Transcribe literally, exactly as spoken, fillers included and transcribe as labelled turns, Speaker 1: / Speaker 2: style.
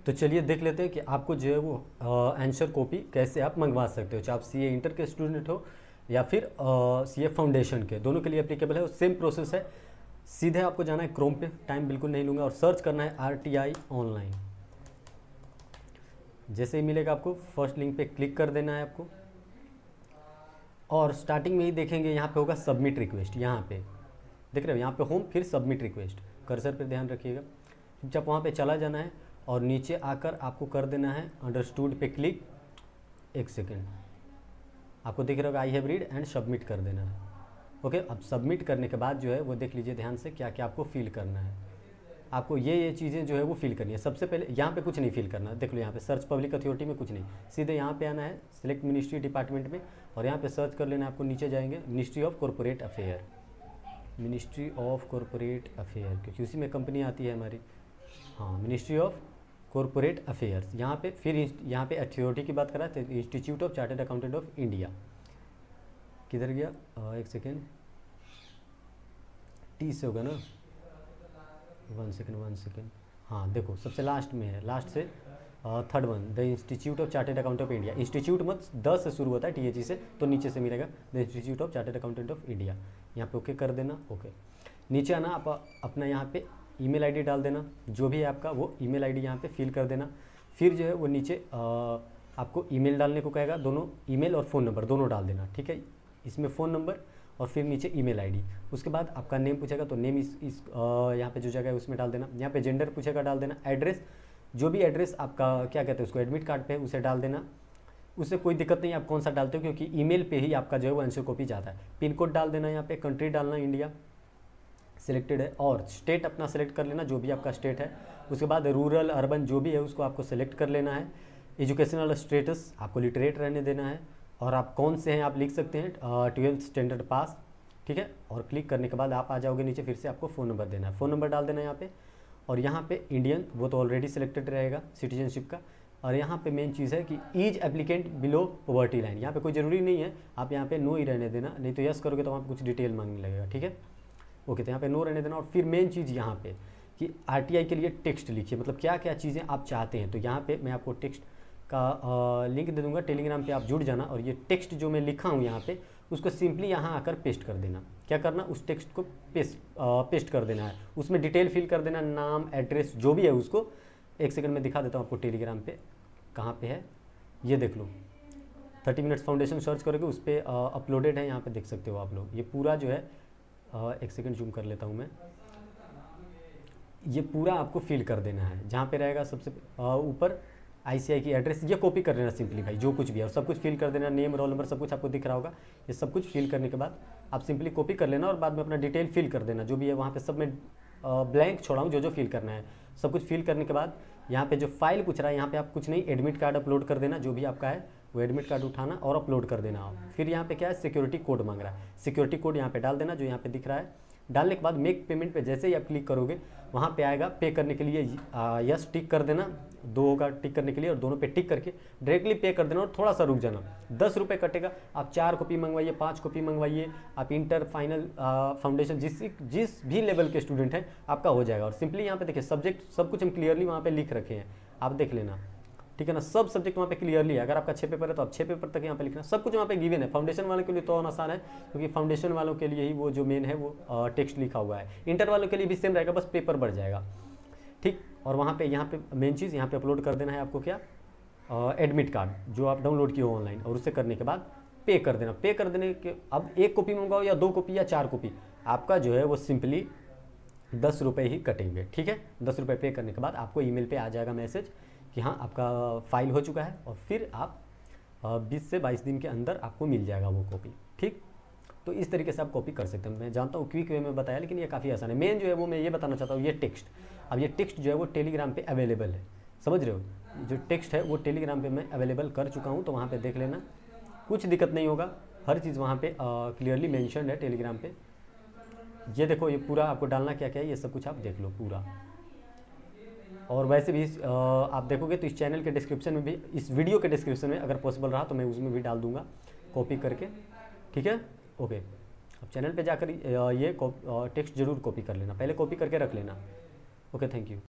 Speaker 1: तो चलिए देख लेते हैं कि आपको जो है वो आंसर कॉपी कैसे आप मंगवा सकते हो, चाहे आप सी ए इंटर के स्टूडेंट हो या फिर सी ए फाउंडेशन के, दोनों के लिए एप्लीकेबल है। सेम प्रोसेस है, सीधे आपको जाना है क्रोम पे, टाइम बिल्कुल नहीं लूँगा, और सर्च करना है आर टी आई ऑनलाइन। जैसे ही मिलेगा आपको फर्स्ट लिंक पे क्लिक कर देना है आपको, और स्टार्टिंग में ही देखेंगे यहाँ पे होगा सबमिट रिक्वेस्ट। यहाँ पे देख रहे हो, यहाँ पे होम फिर सबमिट रिक्वेस्ट, कर्सर पे ध्यान रखिएगा। चुपचाप वहाँ पे चला जाना है और नीचे आकर आपको कर देना है अंडरस्टूड पे क्लिक। एक सेकेंड, आपको दिख रहा होगा I have read and submit कर देना है। ओके, अब सबमिट करने के बाद जो है वो देख लीजिए ध्यान से क्या क्या आपको फिल करना है। आपको ये ये चीज़ें जो है वो फिल करनी है। सबसे पहले यहाँ पे कुछ नहीं फिल करना, देख लो यहाँ पे सर्च पब्लिक अथॉरिटी में कुछ नहीं, सीधे यहाँ पे आना है सिलेक्ट मिनिस्ट्री डिपार्टमेंट में, और यहाँ पे सर्च कर लेना है आपको। नीचे जाएंगे ministry of corporate affair, ministry of corporate affair, क्योंकि उसी में कंपनी आती है हमारी। हाँ, मिनिस्ट्री ऑफ कॉरपोरेट अफेयर्स। यहाँ पे फिर यहाँ पे अथॉरिटी की बात करा तो institute of chartered accountant of India, किधर गया, आ, एक सेकेंड, टी से होगा ना, वन सेकेंड वन सेकेंड हाँ देखो सबसे लास्ट में है, लास्ट से third one, the institute of chartered accountant of India. Institute मत द से शुरू होता है, टी एच ई से, तो नीचे से मिलेगा the institute of chartered accountant of India. यहाँ पे ओके कर देना। ओके, नीचे आना, आप अपना यहाँ पे ईमेल आईडी डाल देना, जो भी है आपका वो ईमेल आईडी यहाँ पे फिल कर देना। फिर जो है वो नीचे आ, आपको ईमेल डालने को कहेगा, दोनों ईमेल और फ़ोन नंबर दोनों डाल देना, ठीक है। इसमें फ़ोन नंबर और फिर नीचे ईमेल आईडी। उसके बाद आपका नेम पूछेगा तो नेम इस इस यहाँ पे जो जगह है उसमें डाल देना। यहाँ पे जेंडर पूछेगा, डाल देना। एड्रेस, जो भी एड्रेस आपका क्या कहते हैं उसको एडमिट कार्ड पे है उसे डाल देना। उससे कोई दिक्कत नहीं आप कौन सा डालते हो, क्योंकि ईमेल पे ही आपका जो है वो आंसर कॉपी जाता है। पिन कोड डाल देना, यहाँ पे कंट्री डालना इंडिया सिलेक्टेड है, और स्टेट अपना सेलेक्ट कर लेना जो भी आपका स्टेट है। उसके बाद रूरल अर्बन जो भी है उसको आपको सेलेक्ट कर लेना है। एजुकेशनल स्टेटस आपको लिटरेट रहने देना है, और आप कौन से हैं आप लिख सकते हैं ट्वेल्थ स्टैंडर्ड पास, ठीक है। और क्लिक करने के बाद आप आ जाओगे नीचे, फिर से आपको फ़ोन नंबर देना है, फ़ोन नंबर डाल देना है यहाँ पे। और यहाँ पे इंडियन वो तो ऑलरेडी सिलेक्टेड रहेगा सिटीजनशिप का। और यहाँ पे मेन चीज़ है कि is applicant below poverty line, यहाँ पे कोई ज़रूरी नहीं है, आप यहाँ पे नो ही रहने देना, नहीं तो यस करोगे तो वहाँ पे कुछ डिटेल मांगने लगेगा, ठीक है। ओके, तो यहाँ पे नो रहने देना। और फिर मेन चीज़ यहाँ पे कि आरटीआई के लिए टेक्स्ट लिखिए, मतलब क्या क्या चीज़ें आप चाहते हैं। तो यहाँ पे मैं आपको टेक्स्ट का लिंक दे दूंगा, टेलीग्राम पे आप जुड़ जाना, और ये टेक्स्ट जो मैं लिखा हूँ यहाँ पे उसको सिंपली यहाँ आकर पेस्ट कर देना। क्या करना, उस टेक्स्ट को पेस्ट पेस्ट कर देना है, उसमें डिटेल फिल कर देना, नाम एड्रेस जो भी है उसको। एक सेकंड में दिखा देता हूँ आपको टेलीग्राम पे कहाँ पे है, ये देख लो, थर्टी मिनट्स फाउंडेशन सर्च करोगे उस पर अपलोडेड है, यहाँ पे देख सकते हो आप लोग। ये पूरा जो है आ, एक सेकंड जूम कर लेता हूँ मैं, ये पूरा आपको फिल कर देना है। जहाँ पे रहेगा सबसे ऊपर आईसीआई की एड्रेस, ये कॉपी कर लेना सिंपली भाई, जो कुछ भी है और सब कुछ फिल कर देना, नेम रोल नंबर सब कुछ आपको दिख रहा होगा। ये सब कुछ फिल करने के बाद आप सिंपली कॉपी कर लेना, और बाद में अपना डिटेल फिल कर देना जो भी है वहाँ पे। सब में ब्लैंक छोड़ा हूँ, जो जो फिल करना है सब कुछ फिल करने के बाद यहाँ पे जो फाइल पूछ रहा है यहाँ पे आप कुछ नहीं, एडमिट कार्ड अपलोड कर देना, जो भी आपका है वो एडमिट कार्ड उठाना और अपलोड कर देना। फिर यहाँ पे क्या है, सिक्योरिटी कोड मांग रहा है, सिक्योरिटी कोड यहाँ पे डाल देना जो यहाँ पे दिख रहा है। डालने के बाद मेक पेमेंट पे जैसे ही आप क्लिक करोगे वहाँ पे आएगा पे करने के लिए, यस टिक कर देना, दो होगा टिक करने के लिए, और दोनों पे टिक करके डायरेक्टली पे कर देना, और थोड़ा सा रुक जाना। दस रुपये कटेगा, आप चार कॉपी मंगवाइए, पाँच कॉपी मंगवाइए, आप इंटर फाइनल फाउंडेशन जिस जिस भी लेवल के स्टूडेंट हैं आपका हो जाएगा। और सिंपली यहाँ पे देखिए सब्जेक्ट सब कुछ हम क्लियरली वहाँ पे लिख रखे हैं, आप देख लेना, ठीक है ना। सब सब्जेक्ट वहाँ पे क्लियरली है, अगर आपका छः पेपर है तो आप छः पेपर तक यहाँ पे लिखना, सब कुछ वहाँ पे गिवन है। फाउंडेशन वालों के लिए तो आसान है, क्योंकि फाउंडेशन वालों के लिए ही वो जो मेन है वो टेक्स्ट लिखा हुआ है। इंटर वालों के लिए भी सेम रहेगा, बस पेपर बढ़ जाएगा, ठीक। और वहाँ पे यहाँ पे मेन चीज़ यहाँ पे अपलोड कर देना है आपको क्या, एडमिट कार्ड जो आप डाउनलोड किए हो ऑनलाइन, और उससे करने के बाद पे कर देना। पे कर देने के अब एक कॉपी मंगवाओ या दो कॉपी या चार कॉपी, आपका जो है वो सिंपली दस रुपये ही कटेंगे, ठीक है। दस रुपये पे करने के बाद आपको ईमेल पे आ जाएगा मैसेज कि हाँ आपका फाइल हो चुका है, और फिर आप बीस से बाईस दिन के अंदर आपको मिल जाएगा वो कॉपी, ठीक। तो इस तरीके से आप कॉपी कर सकते हैं। मैं जानता हूँ क्विक वे में बताया, लेकिन ये काफ़ी आसान है। मेन जो है वो मैं ये बताना चाहता हूँ, ये टेक्स्ट, अब ये टेक्स्ट जो है वो टेलीग्राम पे अवेलेबल है, समझ रहे हो। जो टेक्स्ट है वो टेलीग्राम पे मैं अवेलेबल कर चुका हूँ, तो वहाँ पे देख लेना, कुछ दिक्कत नहीं होगा, हर चीज़ वहाँ पे क्लियरली मैंशनड है टेलीग्राम पे। ये देखो, ये पूरा आपको डालना क्या क्या है ये सब कुछ आप देख लो पूरा। और वैसे भी आप देखोगे तो इस चैनल के डिस्क्रिप्शन में भी, इस वीडियो के डिस्क्रिप्शन में अगर पॉसिबल रहा तो मैं उसमें भी डाल दूंगा कॉपी करके, ठीक है। ओके, अब चैनल पे जाकर ये टेक्स्ट जरूर कॉपी कर लेना, पहले कॉपी करके रख लेना। Okay, thank you.